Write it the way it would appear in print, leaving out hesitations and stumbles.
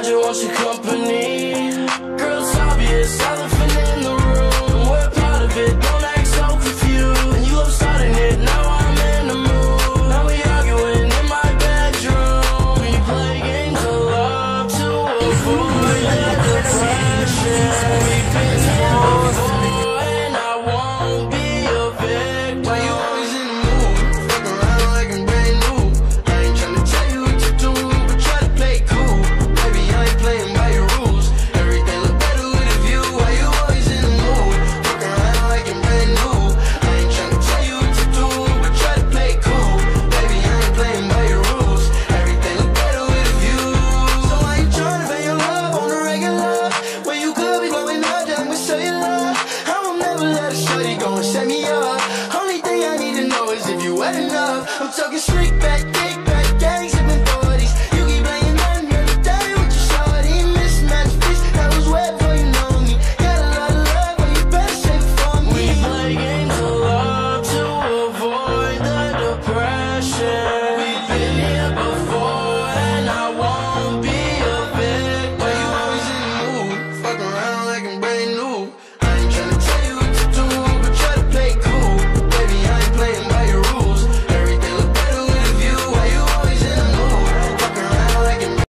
just want your company. Girl, it's obvious, elephant in the room. We're part of it, don't act so confused. And you love starting it, now I'm in the mood. Now we arguing in my bedroom. We play games of love to avoid the depression. We've been here before, and I won't be a victim. Why you always in the mood? Fuck around like I'm brand new. I ain't tryna tell you what to do, but try to play cool. Baby, I ain't playing by your rules. Everything look better with a view. Why you always in the mood? Fuck around like I'm brand new. I ain't tryna tell you what to do, but try to play cool. Baby, I ain't playing by your rules. Everything look better with a view. So I ain't tryna pay your love on the regular. When you could be blowing up, down with cellular. I will never let a shorty go and set me up. Only thing I need to know is if you wet enough. I'm talking street